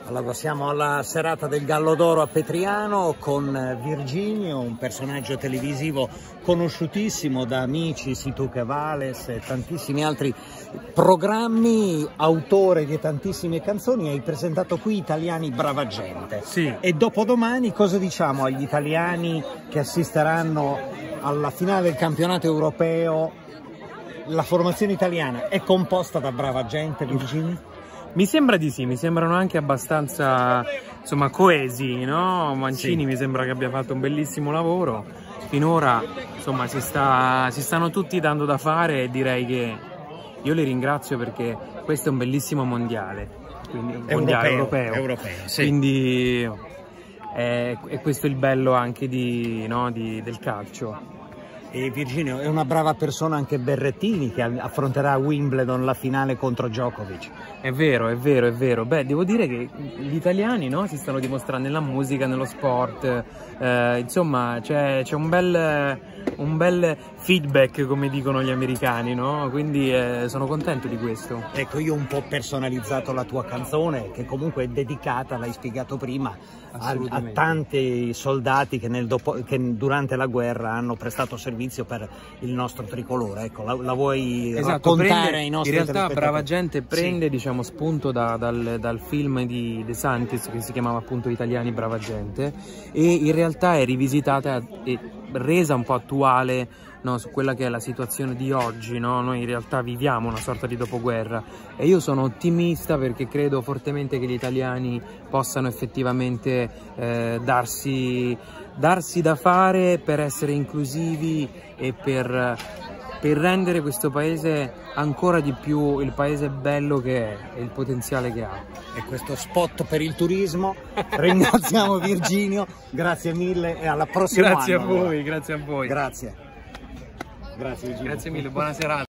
Allora, siamo alla serata del Gallo d'Oro a Petriano con Virginio, un personaggio televisivo conosciutissimo da Amici, Si tu che vales e tantissimi altri programmi, autore di tantissime canzoni. Hai presentato qui Italiani Brava Gente. Sì. E dopodomani cosa diciamo agli italiani che assisteranno alla finale del campionato europeo? La formazione italiana è composta da brava gente, Virginio? Mi sembra di sì, mi sembrano anche abbastanza, insomma, coesi, no? Mancini, sì, mi sembra che abbia fatto un bellissimo lavoro. Finora, insomma, si stanno tutti dando da fare e direi che io li ringrazio perché questo è un bellissimo mondiale, quindi un mondiale europeo, sì. Quindi è questo il bello anche del calcio. E Virginio, è una brava persona anche Berrettini che affronterà a Wimbledon la finale contro Djokovic. È vero, è vero, è vero. Beh, devo dire che gli italiani, no, si stanno dimostrando nella musica, nello sport, insomma c'è un bel feedback, come dicono gli americani, no? Quindi sono contento di questo. Ecco, io ho un po' personalizzato la tua canzone, che comunque è dedicata, l'hai spiegato prima, a tanti soldati che durante la guerra hanno prestato servizio per il nostro tricolore. Ecco, la vuoi raccontare ai nostri in realtà Brava Gente prende, sì, diciamo, spunto dal film di De Santis che si chiamava appunto Italiani Brava Gente, e in realtà è rivisitata e resa un po' attuale, no, su quella che è la situazione di oggi, no? Noi in realtà viviamo una sorta di dopoguerra e io sono ottimista perché credo fortemente che gli italiani possano effettivamente darsi da fare per essere inclusivi e per rendere questo paese ancora di più il paese bello che è e il potenziale che ha. E questo spot per il turismo, ringraziamo Virginio, grazie mille e alla prossima. Grazie a voi, grazie a voi. Grazie. Grazie Virginio. Grazie mille, buona serata.